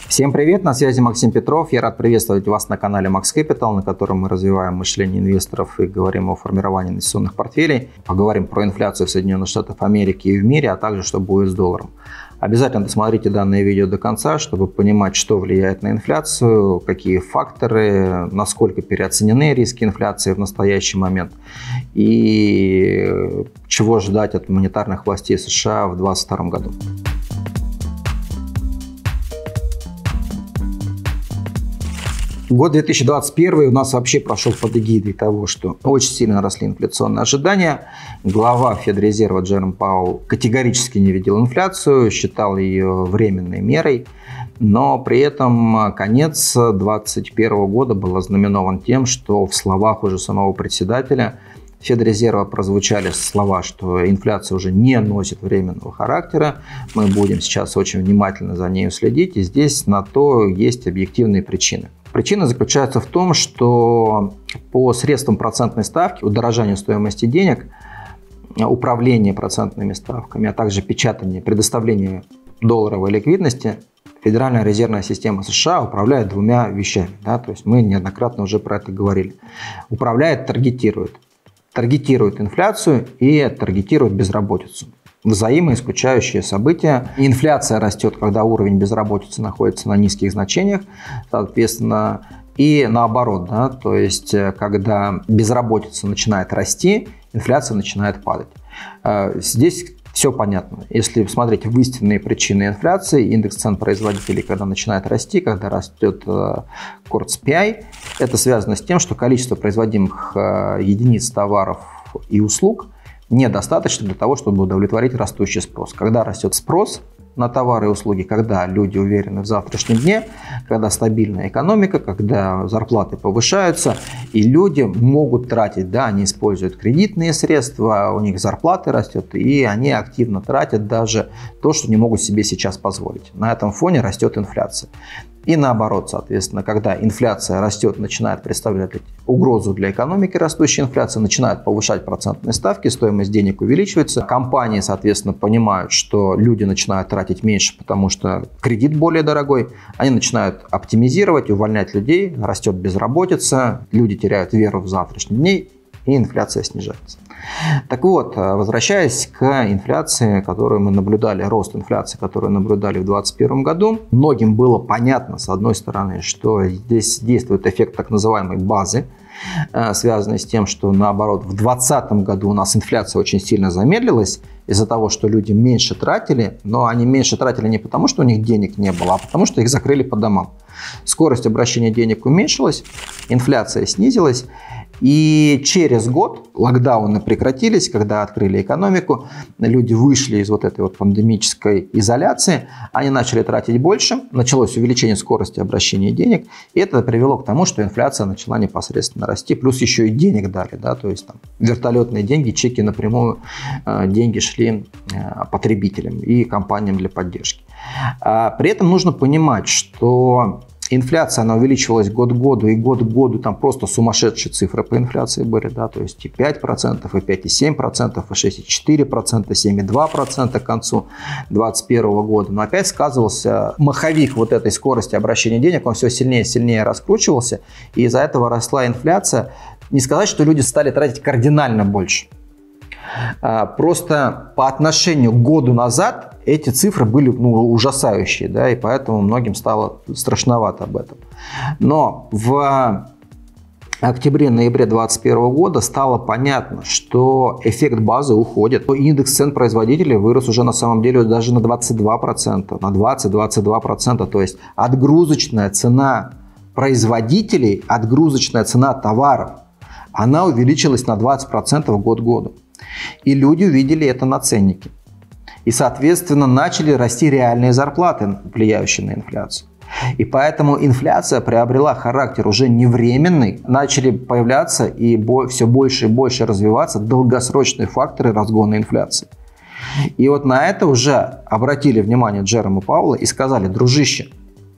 Всем привет, на связи Максим Петров. Я рад приветствовать вас на канале Max Capital, на котором мы развиваем мышление инвесторов и говорим о формировании инвестиционных портфелей. Поговорим про инфляцию в Соединенных Штатах Америки и в мире, а также что будет с долларом. Обязательно досмотрите данное видео до конца, чтобы понимать, что влияет на инфляцию, какие факторы, насколько переоценены риски инфляции в настоящий момент и чего ждать от монетарных властей США в 2022 году. Год 2021 у нас вообще прошел под эгидой того, что очень сильно росли инфляционные ожидания. Глава Федрезерва Джером Пауэлл категорически не видел инфляцию, считал ее временной мерой. Но при этом конец 2021 года был ознаменован тем, что в словах уже самого председателя Федрезерва прозвучали слова, что инфляция уже не носит временного характера. Мы будем сейчас очень внимательно за ней следить. И здесь на то есть объективные причины. Причина заключается в том, что по средствам процентной ставки, удорожания стоимости денег, управление процентными ставками, а также печатание, предоставление долларовой ликвидности, Федеральная резервная система США управляет двумя вещами. Да? То есть мы неоднократно уже про это говорили. Управляет, таргетирует. Таргетирует инфляцию и таргетирует безработицу. Взаимоисключающие события. Инфляция растет, когда уровень безработицы находится на низких значениях, соответственно, и наоборот, да, то есть когда безработица начинает расти, инфляция начинает падать. Здесь все понятно. Если смотреть в истинные причины инфляции, индекс цен производителей, когда начинает расти, когда растет Core PI, это связано с тем, что количество производимых единиц товаров и услуг недостаточно для того, чтобы удовлетворить растущий спрос. Когда растет спрос на товары и услуги, когда люди уверены в завтрашнем дне, когда стабильная экономика, когда зарплаты повышаются, и люди могут тратить, да, они используют кредитные средства, у них зарплаты растут, и они активно тратят даже то, что не могут себе сейчас позволить. На этом фоне растет инфляция. И наоборот, соответственно, когда инфляция растет, начинает представлять угрозу для экономики, растущая инфляция, начинает повышать процентные ставки, стоимость денег увеличивается. Компании, соответственно, понимают, что люди начинают тратить меньше, потому что кредит более дорогой. Они начинают оптимизировать, увольнять людей, растет безработица, люди теряют веру в завтрашний день, и инфляция снижается. Так вот, возвращаясь к инфляции, которую мы наблюдали, рост инфляции, которую наблюдали в 2021 году, многим было понятно, с одной стороны, что здесь действует эффект так называемой базы, связанный с тем, что наоборот в 2020 году у нас инфляция очень сильно замедлилась из-за того, что люди меньше тратили, но они меньше тратили не потому, что у них денег не было, а потому, что их закрыли по домам. Скорость обращения денег уменьшилась, инфляция снизилась. И через год локдауны прекратились, когда открыли экономику, люди вышли из вот этой вот пандемической изоляции, они начали тратить больше, началось увеличение скорости обращения денег, и это привело к тому, что инфляция начала непосредственно расти, плюс еще и денег дали, да, то есть там вертолетные деньги, чеки напрямую, деньги шли потребителям и компаниям для поддержки. При этом нужно понимать, что инфляция, она увеличивалась год к году, и год к году там просто сумасшедшие цифры по инфляции были, да, то есть и 5%, и 5,7%, и 6,4%, 7,2% к концу 2021 года. Но опять сказывался маховик вот этой скорости обращения денег, он все сильнее и сильнее раскручивался, и из-за этого росла инфляция. Не сказать, что люди стали тратить кардинально больше. Просто по отношению к году назад эти цифры были ужасающие, да, и поэтому многим стало страшновато об этом. Но в октябре-ноябре 2021 года стало понятно, что эффект базы уходит. Индекс цен производителей вырос уже на самом деле даже на 22%, на 20-22%. То есть отгрузочная цена производителей, отгрузочная цена товаров, она увеличилась на 20% год к году. И люди увидели это на ценнике. И, соответственно, начали расти реальные зарплаты, влияющие на инфляцию. И поэтому инфляция приобрела характер уже не временный. Начали появляться и все больше и больше развиваться долгосрочные факторы разгона инфляции. И вот на это уже обратили внимание Джерома Пауэлла и сказали: дружище,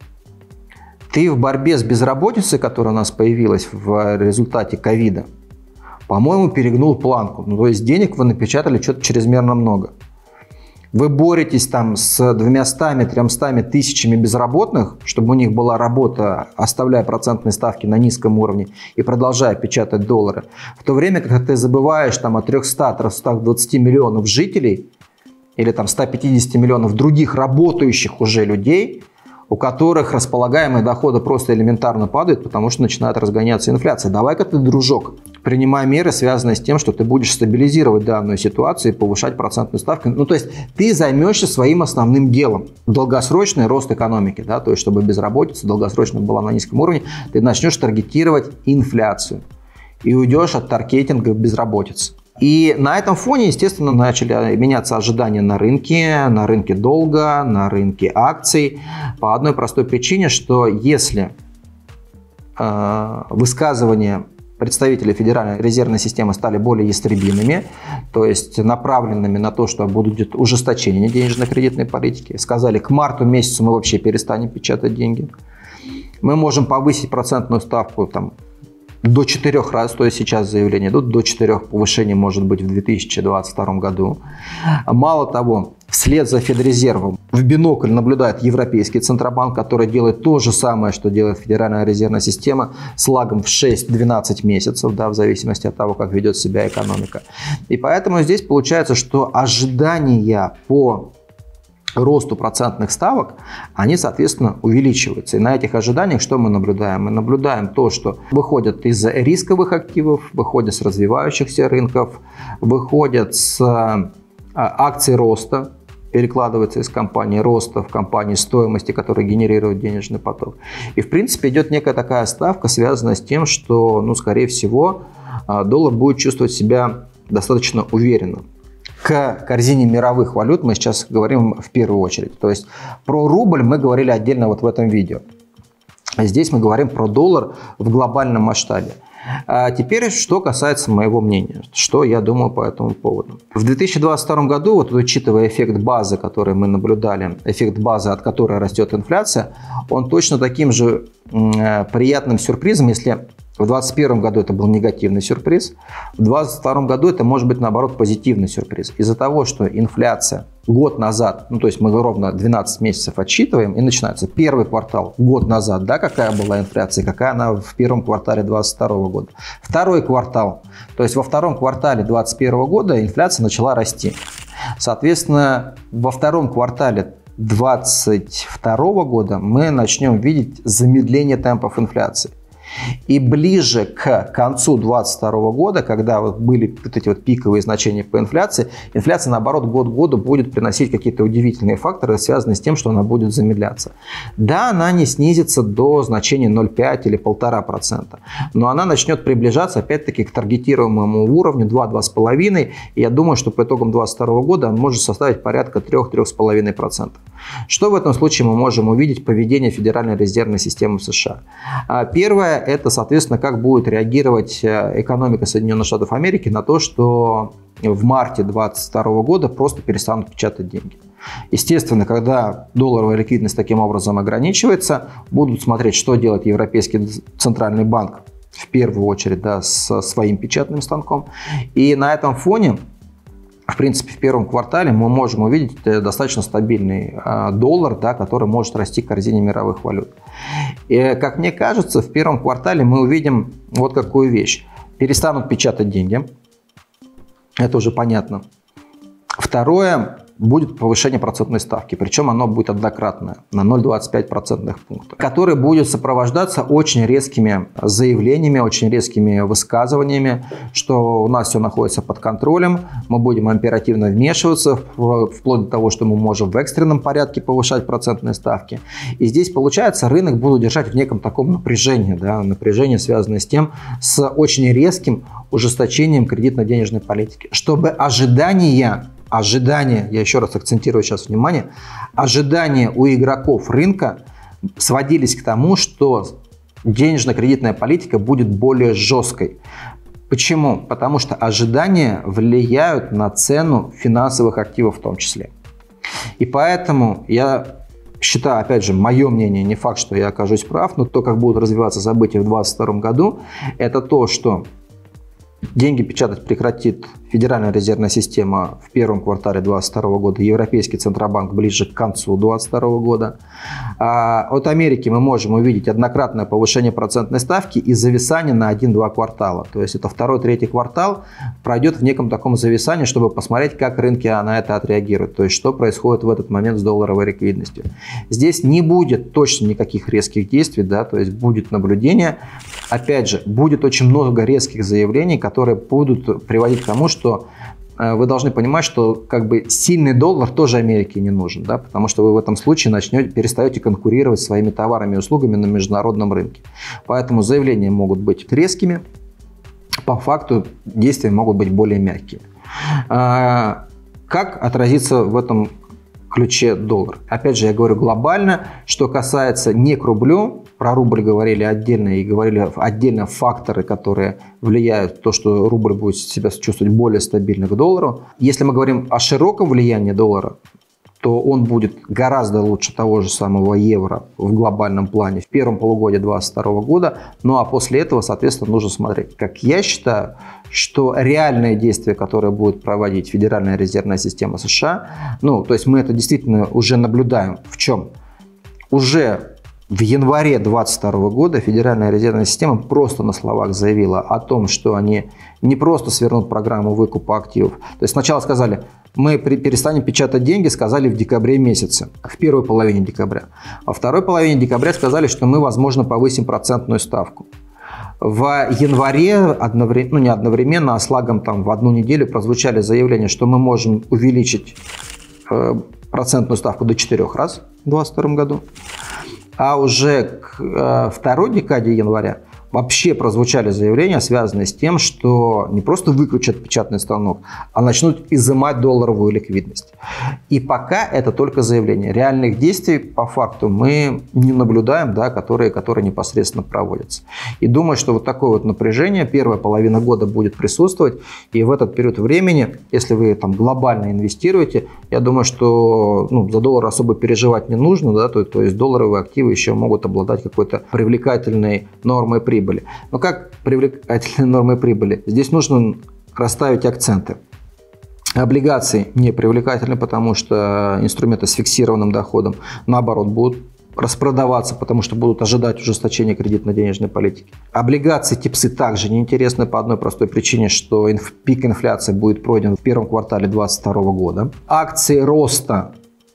ты в борьбе с безработицей, которая у нас появилась в результате ковида, по-моему, перегнул планку. Ну, то есть денег вы напечатали что-то чрезмерно много. Вы боретесь там с 200-300 тысячами безработных, чтобы у них была работа, оставляя процентные ставки на низком уровне и продолжая печатать доллары. В то время, как ты забываешь там, о 300-320 миллионов жителей или там, 150 миллионов других работающих уже людей, у которых располагаемые доходы просто элементарно падают, потому что начинает разгоняться инфляция. Давай-ка ты, дружок, принимай меры, связанные с тем, что ты будешь стабилизировать данную ситуацию и повышать процентную ставку. Ну, то есть ты займешься своим основным делом. Долгосрочный рост экономики, да, то есть чтобы безработица долгосрочно была на низком уровне, ты начнешь таргетировать инфляцию и уйдешь от таргетинга безработицы. И на этом фоне, естественно, начали меняться ожидания на рынке долга, на рынке акций. По одной простой причине, что если высказывания представителей Федеральной резервной системы стали более ястребиными, то есть направленными на то, что будет ужесточение денежно-кредитной политики, сказали, к марту месяцу мы вообще перестанем печатать деньги, мы можем повысить процентную ставку там, до 4 раз, то есть сейчас заявление идут, до 4 повышений может быть в 2022 году. Мало того, вслед за Федрезервом в бинокль наблюдает Европейский Центробанк, который делает то же самое, что делает Федеральная резервная система с лагом в 6-12 месяцев, да, в зависимости от того, как ведет себя экономика. И поэтому здесь получается, что ожидания по росту процентных ставок, они, соответственно, увеличиваются. И на этих ожиданиях что мы наблюдаем? Мы наблюдаем то, что выходят из рисковых активов, выходят с развивающихся рынков, выходят с акций роста, перекладывается из компании роста в компании стоимости, которая генерирует денежный поток. И, в принципе, идет некая такая ставка, связанная с тем, что, ну, скорее всего, доллар будет чувствовать себя достаточно уверенно. К корзине мировых валют мы сейчас говорим в первую очередь. То есть про рубль мы говорили отдельно вот в этом видео. А здесь мы говорим про доллар в глобальном масштабе. А теперь, что касается моего мнения, что я думаю по этому поводу. В 2022 году, вот учитывая эффект базы, который мы наблюдали, эффект базы, от которой растет инфляция, он точно таким же приятным сюрпризом, если в 2021 году это был негативный сюрприз, в 2022 году это может быть, наоборот, позитивный сюрприз. Из-за того, что инфляция год назад, ну то есть мы ровно 12 месяцев отсчитываем, и начинается первый квартал год назад, да, какая была инфляция, какая она в первом квартале 2022 года. Второй квартал, то есть во втором квартале 2021 года инфляция начала расти. Соответственно, во втором квартале 2022 года мы начнем видеть замедление темпов инфляции. И ближе к концу 2022 года, когда вот были вот эти вот пиковые значения по инфляции, инфляция, наоборот, год к году будет приносить какие-то удивительные факторы, связанные с тем, что она будет замедляться. Да, она не снизится до значения 0,5 или 1,5%, но она начнет приближаться, опять-таки, к таргетируемому уровню 2-2,5%. И я думаю, что по итогам 2022 года он может составить порядка 3-3,5%. Что в этом случае мы можем увидеть поведение Федеральной резервной системы в США? Первое, это, соответственно, как будет реагировать экономика Соединенных Штатов Америки на то, что в марте 2022 года просто перестанут печатать деньги. Естественно, когда долларовая ликвидность таким образом ограничивается, будут смотреть, что делает Европейский Центральный банк, в первую очередь, да, со своим печатным станком. И на этом фоне, в принципе, в первом квартале мы можем увидеть достаточно стабильный доллар, да, который может расти к корзине мировых валют. И, как мне кажется, в первом квартале мы увидим вот какую вещь. Перестанут печатать деньги. Это уже понятно. Второе, будет повышение процентной ставки, причем оно будет однократное, на 0,25% пунктов, которое будет сопровождаться очень резкими заявлениями, очень резкими высказываниями, что у нас все находится под контролем, мы будем оперативно вмешиваться, вплоть до того, что мы можем в экстренном порядке повышать процентные ставки. И здесь, получается, рынок будут держать в неком таком напряжении, да, напряжение, связанное с тем, с очень резким ужесточением кредитно-денежной политики, чтобы ожидания, я еще раз акцентирую сейчас внимание, ожидания у игроков рынка сводились к тому, что денежно-кредитная политика будет более жесткой. Почему? Потому что ожидания влияют на цену финансовых активов в том числе. И поэтому я считаю, опять же, мое мнение, не факт, что я окажусь прав, но то, как будут развиваться события в 2022 году, это то, что деньги печатать прекратит Федеральная резервная система в первом квартале 2022 года, Европейский Центробанк ближе к концу 2022 года. От Америки мы можем увидеть однократное повышение процентной ставки и зависание на 1-2 квартала. То есть это второй-третий квартал пройдет в неком таком зависании, чтобы посмотреть, как рынки на это отреагируют. То есть что происходит в этот момент с долларовой ликвидностью. Здесь не будет точно никаких резких действий, да, то есть будет наблюдение. Опять же, будет очень много резких заявлений, которые будут приводить к тому, что вы должны понимать, что как бы сильный доллар тоже Америке не нужен, да, потому что вы в этом случае перестаете конкурировать своими товарами и услугами на международном рынке. Поэтому заявления могут быть резкими, по факту действия могут быть более мягкими. Как отразится в этом ключе доллар? Опять же, я говорю глобально, что касается не к рублю, про рубль говорили отдельно и говорили отдельно факторы, которые влияют на то, что рубль будет себя чувствовать более стабильно к доллару. Если мы говорим о широком влиянии доллара, то он будет гораздо лучше того же самого евро в глобальном плане в первом полугодии 2022 года. Ну а после этого, соответственно, нужно смотреть. Как я считаю, что реальные действия, которые будет проводить Федеральная резервная система США, то есть мы это действительно уже наблюдаем. В чем? Уже в январе 2022 года Федеральная резервная система просто на словах заявила о том, что они не просто свернут программу выкупа активов. То есть сначала сказали, мы перестанем печатать деньги, сказали в декабре месяце, в первой половине декабря. Во второй половине декабря сказали, что мы, возможно, повысим процентную ставку. В январе не одновременно, а с лагом в одну неделю прозвучали заявления, что мы можем увеличить процентную ставку до 4 раз в 2022 году. А уже к второй декаде января вообще прозвучали заявления, связанные с тем, что не просто выключат печатный станок, а начнут изымать долларовую ликвидность. И пока это только заявление. Реальных действий по факту мы не наблюдаем, да, которые непосредственно проводятся. И думаю, что вот такое вот напряжение первая половина года будет присутствовать. И в этот период времени, если вы глобально инвестируете, я думаю, что за доллар особо переживать не нужно. Да, то есть долларовые активы еще могут обладать какой-то привлекательной нормой прибыли. Но как привлекательные нормы прибыли? Здесь нужно расставить акценты. Облигации не привлекательны, потому что инструменты с фиксированным доходом, наоборот, будут распродаваться, потому что будут ожидать ужесточения кредитно-денежной политики. Облигации ТИПСы также неинтересны по одной простой причине, что пик инфляции будет пройден в первом квартале 2022 года. Акции роста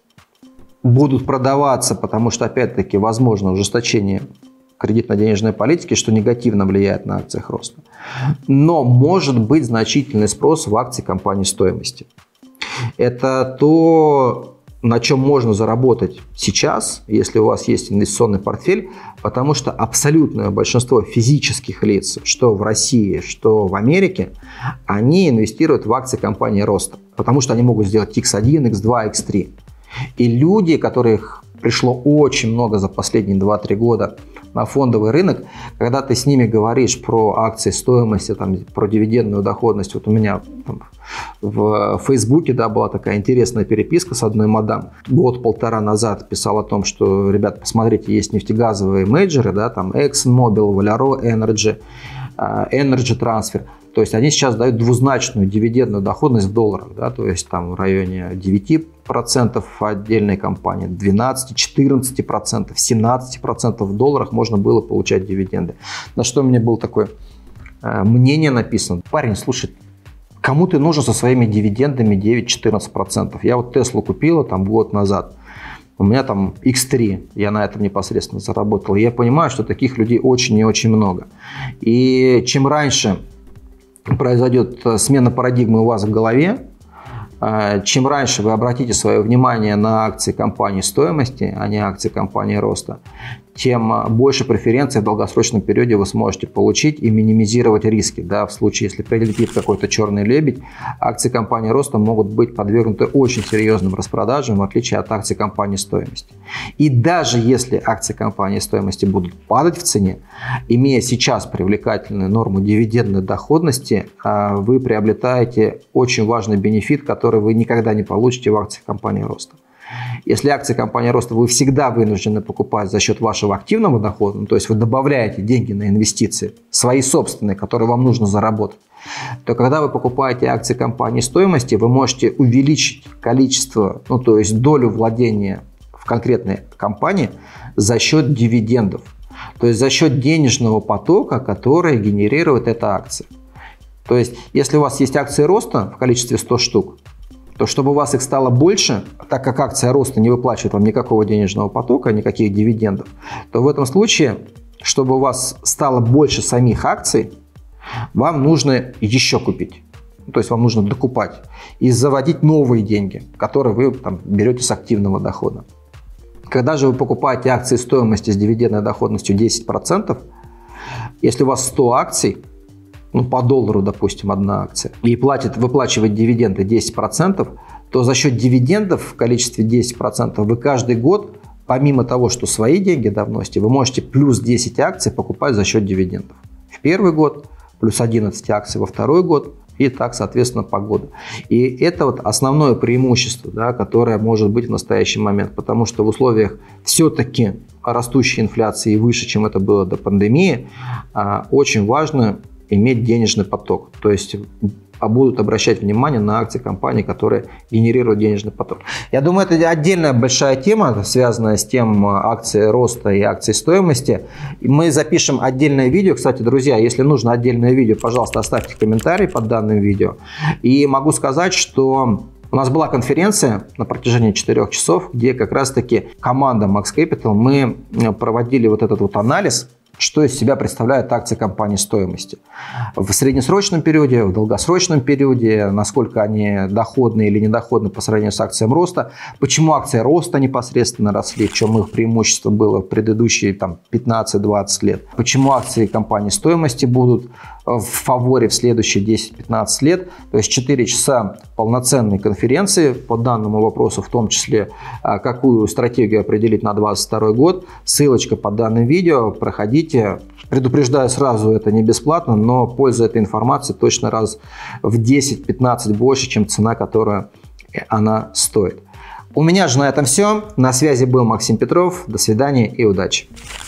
будут продаваться, потому что, опять-таки, возможно ужесточение кредитно-денежной политики, что негативно влияет на акциях роста. Но может быть значительный спрос в акции компании стоимости. Это то, на чем можно заработать сейчас, если у вас есть инвестиционный портфель, потому что абсолютное большинство физических лиц, что в России, что в Америке, они инвестируют в акции компании роста, потому что они могут сделать X1, X2, X3. И люди, которых пришло очень много за последние 2-3 года на фондовый рынок, когда ты с ними говоришь про акции стоимости, про дивидендную доходность. Вот у меня в Фейсбуке была такая интересная переписка с одной мадам. Год-полтора назад писал о том, что, ребят, посмотрите, есть нефтегазовые мейджоры, ExxonMobil, Valero Energy, Energy Transfer. То есть они сейчас дают двузначную дивидендную доходность в долларах, да, то есть в районе 9% отдельной компании, 12-14%, 17% в долларах можно было получать дивиденды. На что у меня было такое мнение написано: парень, слушай, кому ты нужен со своими дивидендами 9-14%? Я вот Теслу купила год назад. У меня X3, я на этом непосредственно заработал. И я понимаю, что таких людей очень и очень много. И чем раньше произойдет смена парадигмы у вас в голове, чем раньше вы обратите свое внимание на акции компании стоимости, а не акции компании роста, тем больше преференций в долгосрочном периоде вы сможете получить и минимизировать риски. Да, в случае, если прилетит какой-то черный лебедь, акции компании роста могут быть подвергнуты очень серьезным распродажам, в отличие от акций компании стоимости. И даже если акции компании стоимости будут падать в цене, имея сейчас привлекательную норму дивидендной доходности, вы приобретаете очень важный бенефит, который вы никогда не получите в акциях компании роста. Если акции компании роста вы всегда вынуждены покупать за счет вашего активного дохода, то есть вы добавляете деньги на инвестиции, свои собственные, которые вам нужно заработать, то когда вы покупаете акции компании стоимости, вы можете увеличить количество, то есть долю владения в конкретной компании за счет дивидендов, то есть за счет денежного потока, который генерирует эта акция. То есть если у вас есть акции роста в количестве 100 штук, то чтобы у вас их стало больше, так как акция роста не выплачивает вам никакого денежного потока, никаких дивидендов, то в этом случае, чтобы у вас стало больше самих акций, вам нужно еще купить. То есть вам нужно докупать и заводить новые деньги, которые вы берете с активного дохода. Когда же вы покупаете акции стоимости с дивидендной доходностью 10%, если у вас 100 акций, по доллару, допустим, одна акция, и выплачивает дивиденды 10%, то за счет дивидендов в количестве 10% вы каждый год, помимо того, что свои деньги вносите, вы можете плюс 10 акций покупать за счет дивидендов. В первый год плюс 11 акций во второй год, и так, соответственно, по году. И это основное преимущество, которое может быть в настоящий момент, потому что в условиях все-таки растущей инфляции выше, чем это было до пандемии, очень важно иметь денежный поток. То есть будут обращать внимание на акции компаний, которые генерируют денежный поток. Я думаю, это отдельная большая тема, связанная с тем акции роста и акции стоимости. И мы запишем отдельное видео. Кстати, друзья, если нужно отдельное видео, пожалуйста, оставьте комментарий под данным видео. И могу сказать, что у нас была конференция на протяжении 4 часов, где как раз-таки команда Max Capital, мы проводили этот анализ, что из себя представляют акции компании стоимости. В среднесрочном периоде, в долгосрочном периоде, насколько они доходны или недоходны по сравнению с акциями роста, почему акции роста непосредственно росли, в чем их преимущество было в предыдущие 15-20 лет, почему акции компании стоимости будут в фаворе в следующие 10-15 лет. То есть 4 часа полноценной конференции по данному вопросу, в том числе, какую стратегию определить на 2022 год. Ссылочка под данным видео, проходите. Предупреждаю сразу, это не бесплатно, но польза этой информации точно раз в 10-15 больше, чем цена, которую она стоит. У меня же на этом все. На связи был Максим Петров. До свидания и удачи.